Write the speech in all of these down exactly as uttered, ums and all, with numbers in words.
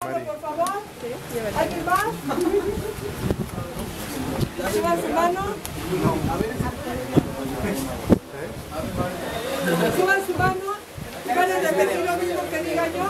Por favor, ¿alguien más? Suban su mano. Suban su mano. ¿Van a repetir lo mismo que diga yo?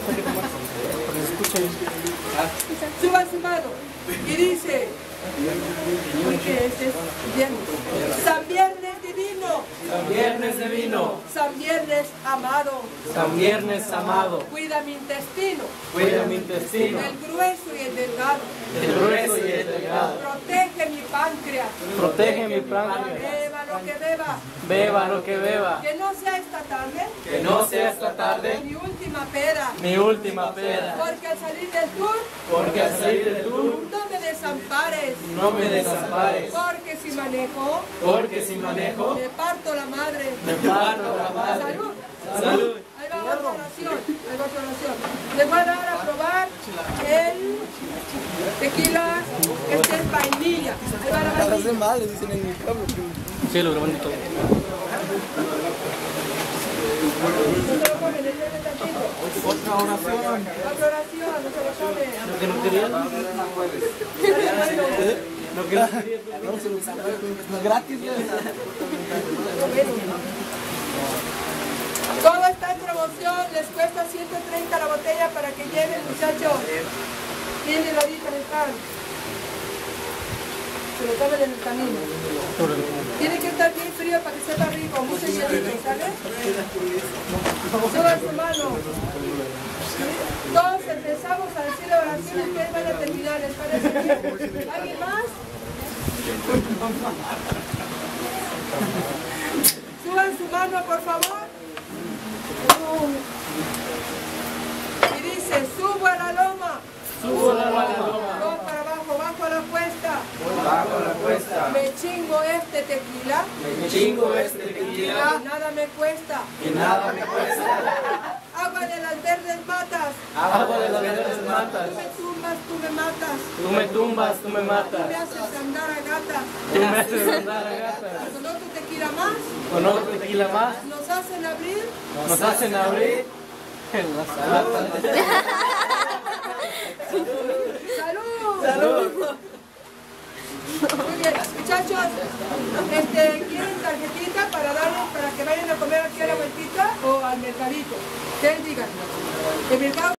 Suban su mano. Y dice, porque este es viernes. San Viernes divino. San Viernes divino. San Viernes amado. San Viernes amado. Cuida mi intestino. Cuida mi intestino. El grueso y el delgado. El grueso y el delgado. Protege mi páncreas. Protege mi páncreas. Beba lo que beba. Beba lo que beba. Que no sea esta tarde. Que no sea esta tarde Mi última pera. mi última pera. Porque al salir del tour, Porque al salir del tour no me desampares. no me desampares. Porque si manejo, Porque si manejo me parto la madre. me parto la madre. Salud. Salud. Ahí va otra oración. Ahí va otra oración. Les voy a dar a probar el tequila. Este es vainilla. Ahí va la vainilla. mal, dicen en mi pueblo. Sí, lo grabando todo. No se lo comen, les debe tantito. Otra oración. Otra oración, no se lo comen. Lo que no quería. Lo que no quería. No, se lo no es gratis. Todo está en promoción, les cuesta ciento treinta la botella para que lleven, muchachos. Tienen ahorita en el pan. Se lo tomen en el camino. Tiene que estar bien frío para que sepa rico, mucho hielito, ¿sale? Suban su mano. Todos empezamos a decir la oración y ustedes van a terminar, ¿les parece bien? ¿Alguien más? Suban su mano, por favor. Y dice, subo a la loma. Subo a la loma. Voy para abajo, bajo a la cuesta. Bajo la cuesta. Me chingo este tequila. Me chingo este tequila. Que nada me cuesta. Y nada me cuesta. Agua de las verdes matas. Agua de las verdes matas. Tú me tumbas, tú me matas. Tú me tumbas, tú me Tú me matas. haces andar a gata. Tú me haces andar a gatas. Con otro tequila más. Con otro tequila más Nos hacen abrir. nos hacen abrir en la sala. ¡Salud! ¡Salud! Muy bien, muchachos, este, ¿quieren tarjetita para darles para que vayan a comer aquí a la vueltita o al mercadito? Ustedes digan. El mercado